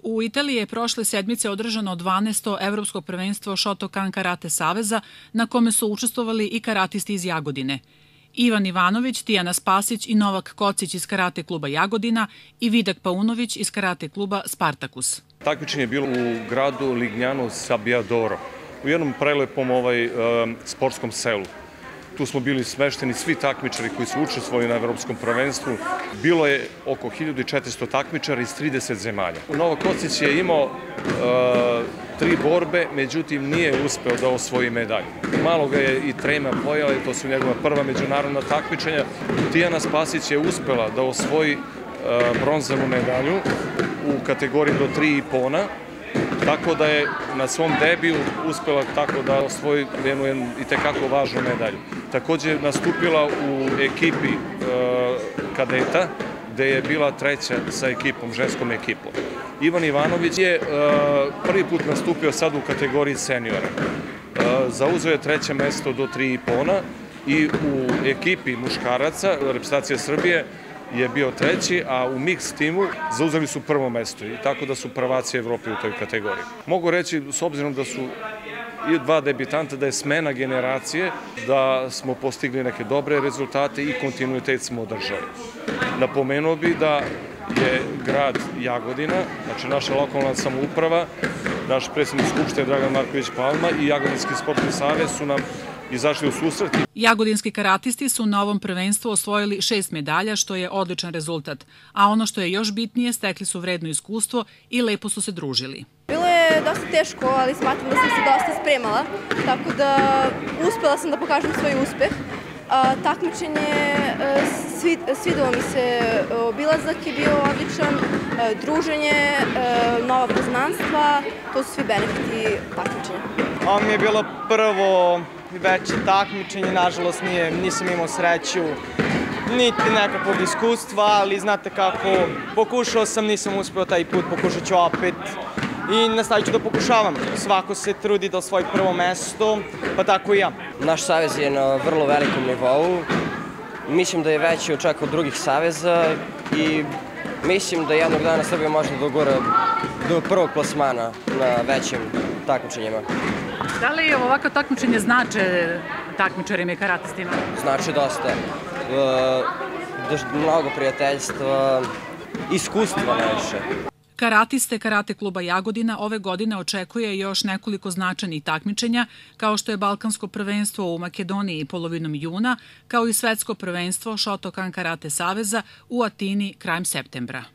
U Italiji je prošle sedmice održano 12. Evropsko prvenstvo Shotokan karate saveza, na kome su učestvovali i karatisti iz Jagodine. Ivan Ivanović, Tijana Spasić i Novak Kocić iz karate kluba Jagodina i Vidak Paunović iz karate kluba Spartakus. Takmičenje je bilo u gradu Lignano Sabbiadoro, u jednom prelepom sportskom selu. Tu smo bili smešteni svi takmičari koji su učestvovali na Evropskom prvenstvu. Bilo je oko 1400 takmičara iz 30 zemalja. Novak Kocić je imao 3 borbe, međutim nije uspeo da osvoji medalju. Malo ga je i trema pojela, to su njegova prva međunarodna takmičenja. Tijana Spasić je uspela da osvoji bronzanu medalju u kategoriji do 3,5 tona, tako da je na svom debiju uspela tako da osvoji jednu itekako važnu medalju. Takođe je nastupila u ekipi kadeta, gde je bila treća sa ekipom, ženskom ekipom. Ivan Ivanović je prvi put nastupio sad u kategoriji seniora. Zauzeo je treće mesto do 3,5 tona i u ekipi muškaraca, reprezentacija Srbije, je bio treći, a u mix timu zauzeli su prvo mesto i tako da su prvaci Evrope u toj kategoriji. Mogu reći, s obzirom da su i 2 debitanta, da je smena generacije, da smo postigli neke dobre rezultate i kontinuitet smo održali. Napomenuo bi da je grad Jagodina, znači naša lokalna samouprava, naš predsjednik Skupštine Dragan Marković Palma i Jagodinski sportski savez su nam izašli u susret. Jagodinski karatisti su na ovom prvenstvu osvojili 6 medalja, što je odličan rezultat. A ono što je još bitnije, stekli su vredno iskustvo i lepo su se družili. Bilo je dosta teško, ali smatram da sam se dosta spremala, tako da uspela sam da pokažem svoj uspeh. Takmičenje, svidelo mi se, obilazak je bio odličan, druženje, nova poznanstva, to su svi benefiti takmičenja. Ovo mi je bilo prvo veće takmičenje, nažalost nisam imao sreću, niti nekakvog iskustva, ali znate kako, pokušao sam, nisam uspeo taj put, pokušat ću opet i nastavit ću da pokušavam. Svako se trudi da osvoji prvo mesto, pa tako i ja. Naš savez je na vrlo velikom nivou, mislim da je veći od čak od drugih saveza i mislim da jednog dana Srbija može da dogura do prvog plasmana na većim takmičenjima. Da li ovako takmičenje znače takmičarima i karatistima? Znači dosta. Mnogo prijateljstva, iskustva najviše. Karatiste karate kluba Jagodina ove godine očekuje još nekoliko značajnih takmičenja, kao što je Balkansko prvenstvo u Makedoniji polovinom juna, kao i Svetsko prvenstvo Shotokan karate saveza u Atini krajem septembra.